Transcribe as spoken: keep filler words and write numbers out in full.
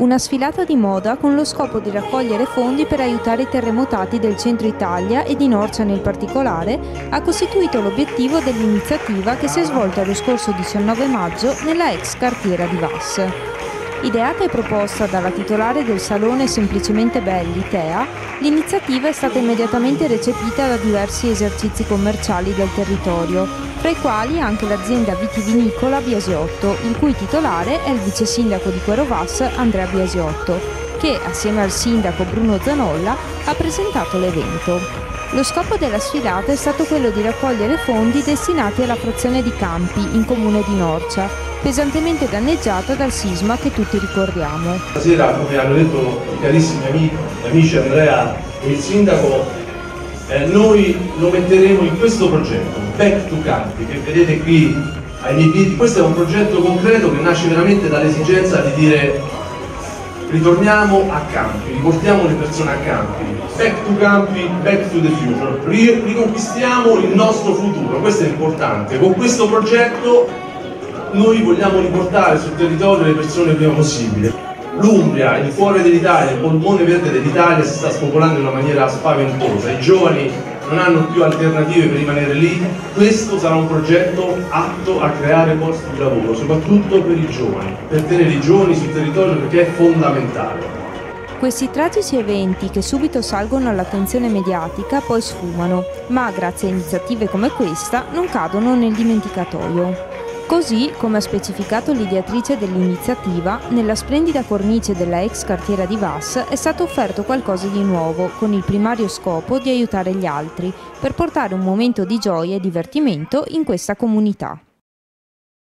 Una sfilata di moda con lo scopo di raccogliere fondi per aiutare i terremotati del centro Italia e di Norcia nel particolare ha costituito l'obiettivo dell'iniziativa che si è svolta lo scorso diciannove maggio nella ex cartiera di Vas. Ideata e proposta dalla titolare del salone Semplicemente Belli, Tea, l'iniziativa è stata immediatamente recepita da diversi esercizi commerciali del territorio, tra i quali anche l'azienda vitivinicola Biasiotto, il cui titolare è il vice sindaco di Quero Vas, Andrea Biasiotto, che, assieme al sindaco Bruno Zanolla, ha presentato l'evento. Lo scopo della sfilata è stato quello di raccogliere fondi destinati alla frazione di Campi, in comune di Norcia, pesantemente danneggiata dal sisma che tutti ricordiamo. Stasera, come hanno detto i carissimi amici, amici Andrea e il sindaco, eh, noi lo metteremo in questo progetto, Back to Campi, che vedete qui ai miei piedi. Questo è un progetto concreto che nasce veramente dall'esigenza di dire ritorniamo a Campi, riportiamo le persone a Campi, back to Campi, back to the future, riconquistiamo il nostro futuro, questo è importante. Con questo progetto noi vogliamo riportare sul territorio le persone il prima possibile. L'Umbria, il cuore dell'Italia, il polmone verde dell'Italia si sta spopolando in una maniera spaventosa, i giovani non hanno più alternative per rimanere lì. Questo sarà un progetto atto a creare posti di lavoro, soprattutto per i giovani, per tenere i giovani sul territorio, perché è fondamentale. Questi tragici eventi che subito salgono all'attenzione mediatica poi sfumano, ma grazie a iniziative come questa non cadono nel dimenticatoio. Così, come ha specificato l'ideatrice dell'iniziativa, nella splendida cornice della ex cartiera di Vas è stato offerto qualcosa di nuovo, con il primario scopo di aiutare gli altri, per portare un momento di gioia e divertimento in questa comunità.